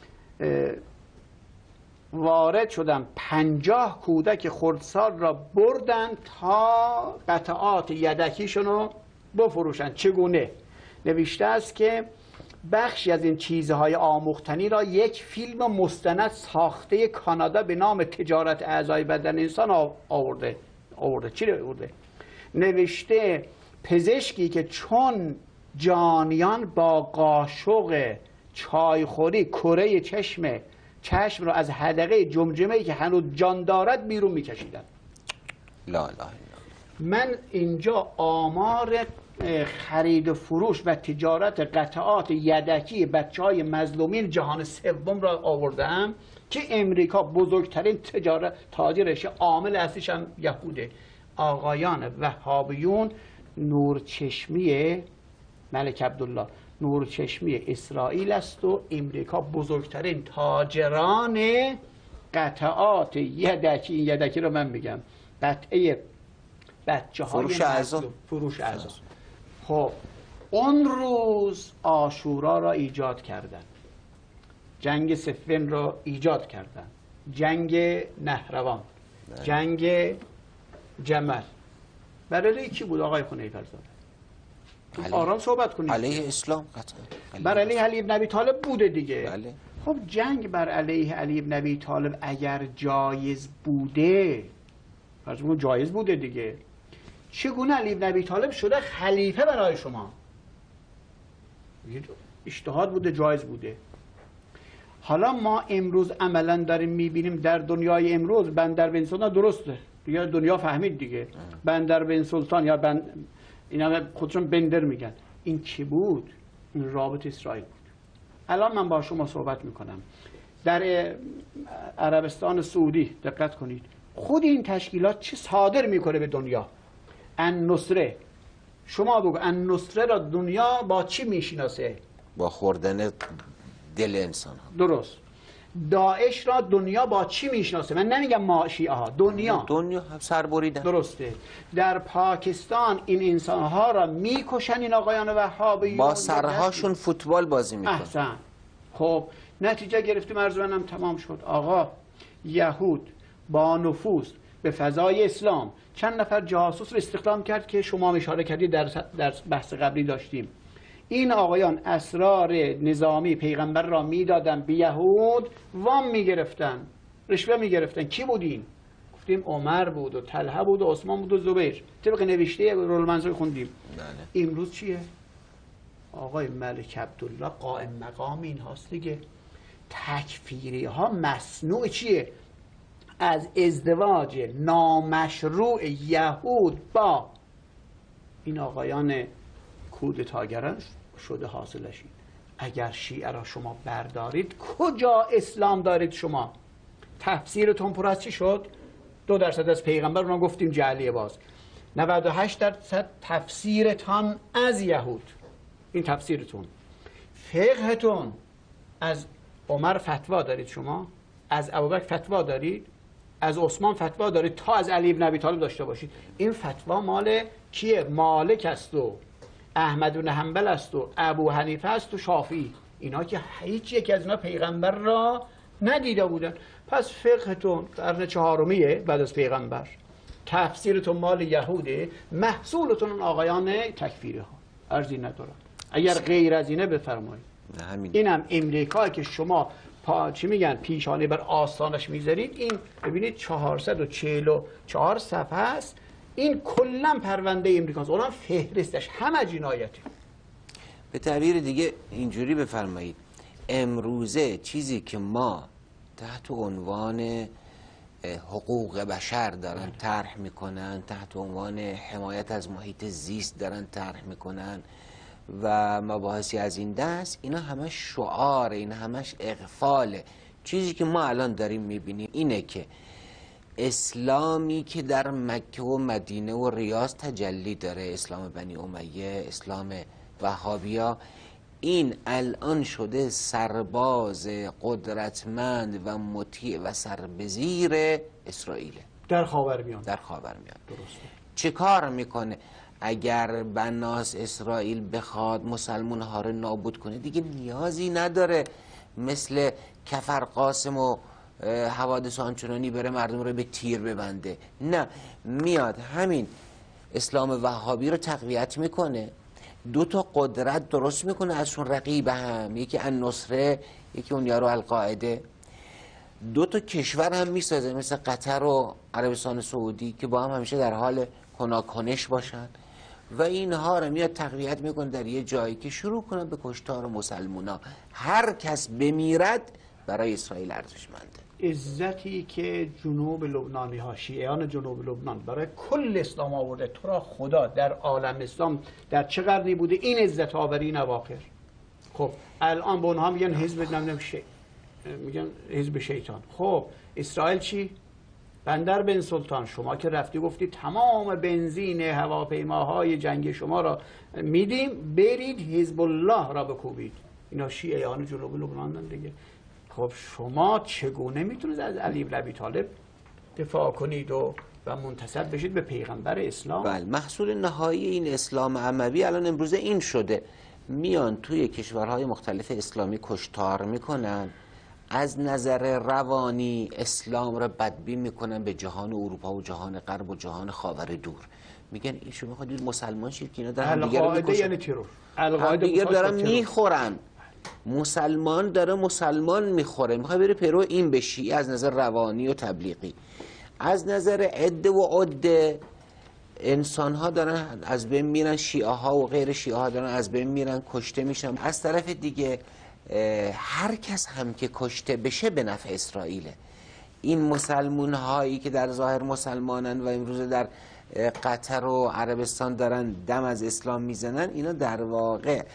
وارد شدن، 50 کودک خردسال را بردن تا قطعات یدکیشون رو بفروشن. چگونه؟ نوشته است که بخشی از این چیزهای آموختنی را یک فیلم مستند ساخته کانادا به نام تجارت اعضای بدن انسان آورده. چی رو آورده؟ نوشته پزشکی که چون جانیان با قاشق چایخوری کره چشم را از حدقه جمجمه‌ای که هنوز جان دارد بیرون می‌کشیدند. لا. من اینجا آمار خرید و فروش و تجارت قطعات یدکی بچه‌های مظلومین جهان سوم را آوردم که امریکا بزرگترین تاجرش، عامل اصلیش هم یهوده. آقایان وهابیون نورچشمی ملک عبدالله، نورچشمی اسرائیل است و امریکا بزرگترین تاجران قطعات یدکی. این یدکی رو من میگم قطعه بچه‌های فروش اعضا. خب اون روز عاشورا را ایجاد کردن، جنگ صفین را ایجاد کردن، جنگ نهروان، جنگ جمل. برای کی بود آقای خونه‌ای فرزاده؟ آرام صحبت کنید. علیه اسلام قطعا. بر علیه علی بن ابی طالب بوده دیگه. بله. خب جنگ بر علیه علی بن ابی طالب اگر جایز بوده، جایز بوده دیگه، چگونه علی بن ابی طالب شده خلیفه برای شما؟ اجتهاد بوده، جایز بوده. حالا ما امروز عملا داریم میبینیم در دنیای امروز بندر بن سلطان، درسته دیگه، دنیا فهمید دیگه، بندر بن سلطان یا اینا خودشون بندر میگن، این چی بود؟ این رابط اسرائیل بود. الان من با شما صحبت میکنم در عربستان سعودی، دقت کنید، خود این تشکیلات چه صادر میکنه به دنیا؟ النصره. شما بگو النصره را دنیا با چی میشناسه؟ با خوردن دل انسان ها. درست. داعش را دنیا با چی میشناسه؟ من نمیگم ما شیعه ها، دنیا هم سر بریدن. درسته. در پاکستان این انسانها را میکشن این آقایان وهابی، با سرهاشون فوتبال بازی میکنن. احسن. خب نتیجه گرفتیم، عرض منم تمام شد. آقا یهود با نفوذ به فضای اسلام چند نفر جاسوس رو استخدام کرد که شما هم اشاره کردید در بحث قبلی داشتیم. این آقایان اسرار نظامی پیغمبر را میدادن به یهود، وام میگرفتن، رشوه میگرفتن. کی بودین؟ گفتیم عمر بود و طلحه بود و عثمان بود و زبیر، طبق نوشته رول منصور خوندیم. بله. امروز چیه؟ آقای ملک عبدالله قائم مقام این هاست دیگه. تکفیری ها مصنوع چیه؟ از ازدواج نامشروع یهود با این آقایان کودتاگران شده حاصلشید. اگر شیعه را شما بردارید، کجا اسلام دارید شما؟ تفسیرتون پر از چی شد؟ 2% از پیغمبر رو گفتیم جعلیه باز. 98% تفسیرتان از یهود. این تفسیرتون. فقهتون از عمر فتوا دارید شما؟ از ابوبکر فتوا دارید؟ از عثمان فتوا دارید تا از علی بن ابی طالب داشته باشید. این فتوا مال کیه؟ مالک است و احمد بن حنبل است و ابو حنیفه است و شافعی. اینا که هیچ یک از اینا پیغمبر را ندیده بودن. پس فقهتون قرن 4 بعد از پیغمبر، تفسیرتون مال یهوده، محصولتون اون آقایان تکفیری ها. ارزی ندارم. اگر غیر از اینه بفرمایید. اینم امریکا که شما چی میگن پیشانه بر آستانش میذارید، این ببینید 444 صفحه است. این کلا پرونده امریکاست، اونم فهرستش همه جنایته. به تعبیر دیگه اینجوری بفرمایید، امروزه چیزی که ما تحت عنوان حقوق بشر دارن طرح میکنن، تحت عنوان حمایت از محیط زیست دارن طرح میکنن و مباحثی از این دست، اینا همش شعاره، اینا همش اغفاله. چیزی که ما الان داریم میبینیم اینه که اسلامی که در مکه و مدینه و ریاض تجلی داره، اسلام بنی امیه، اسلام وهابیا، این الان شده سرباز قدرتمند و مطیع و سربزیر اسرائیل در خاورمیانه. درسته. چه کار میکنه؟ اگر بناس اسرائیل بخواد مسلمان ها رو نابود کنه، دیگه نیازی نداره مثل کفر قاسم و حوادث آنچنانی بره مردم رو به تیر ببنده. نه، میاد همین اسلام وهابی رو تقویت میکنه، 2 تا قدرت درست میکنه ازشون رقیب هم، یکی النصره، یکی اون یارو القاعده. 2 تا کشور هم میسازه مثل قطر و عربستان سعودی که با هم همیشه در حال کناکنش باشن و اینها رو میاد تقویت میکنه در یه جایی که شروع کنه به کشتار مسلمونا. هر کس بمیرد برای اسرائیل ارزشمنده. عزتی که جنوب لبنانی ها، شیعیان جنوب لبنان برای کل اسلام آورده، تو را خدا در عالم اسلام در چه قرنی بوده این عزت آوری این اواخر. خب الان به اونها میگن حزب میگن حزب شیطان. خب اسرائیل چی؟ بندر بن سلطان، شما که رفتی گفتی تمام بنزین هواپیماهای جنگی شما را میدیم، برید حزب الله را بکوبید. اینا شیعیان جنوب لبنان دیگه. خب شما چگونه میتونید از علی بن ابی طالب دفاع کنید و منتسب بشید به پیغمبر اسلام؟ بله، محصول نهایی این اسلام عموی الان امروزه این شده، میان توی کشورهای مختلف اسلامی کشتار میکنن، از نظر روانی اسلام را بدبین میکنن به جهان اروپا و جهان غرب و جهان خاور دور. میگن این شما خودید مسلمان شید که اینا در هم دیگر میکشن، یعنی ترور، هم دیگر دارن میخورن. مسلمان داره مسلمان میخوره، میخوای بری پرو این بشی. از نظر روانی و تبلیغی، از نظر عده و عده انسان ها دارن از بین میرن، شیعه ها و غیر شیعه ها دارن از بین میرن، کشته میشن. از طرف دیگه هر کس هم که کشته بشه به نفع اسرائیله. این مسلمون هایی که در ظاهر مسلمانن و امروز در قطر و عربستان دارن دم از اسلام میزنن، اینا در واقع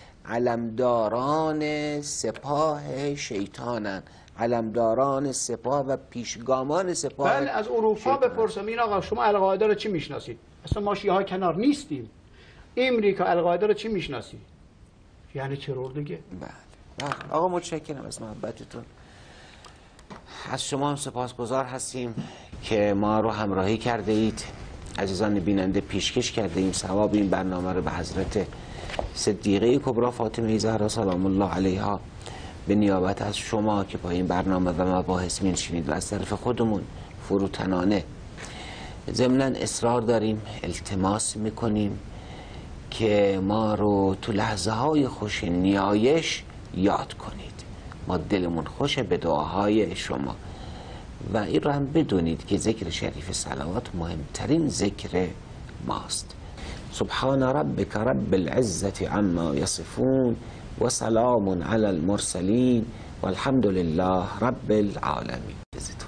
علمداران سپاه شیطانن، علمداران سپاه و پیشگامان سپاه. بله، از اروپا بپرسم این آقا شما القاعده رو چی میشناسید؟ اصلا ما شیعه ها کنار نیستیم. امریکا القاعده رو چی میشناسید؟ یعنی ترور دیگه. بله. آقا متشکرم از محبتتون. از شما هم سپاسگزار هستیم که ما رو همراهی کرده اید. عزیزان بیننده، پیشکش کرده ایم ثواب این برنامه رو به حضرت صدیقه کبری فاطمه زهرا سلام الله علیها به نیابت از شما که با این برنامه و مباحث می‌نشینید و از طرف خودمون فروتنانه ضمناً اصرار داریم، التماس میکنیم که ما رو تو لحظه های خوش نیایش یاد کنید. ما دلمون خوشه به دعاهای شما و این رو هم بدونید که ذکر شریف صلوات مهمترین ذکر ماست. سبحان ربک رب العزة عما یصفون و سلام علی المرسلین والحمد لله رب العالمین.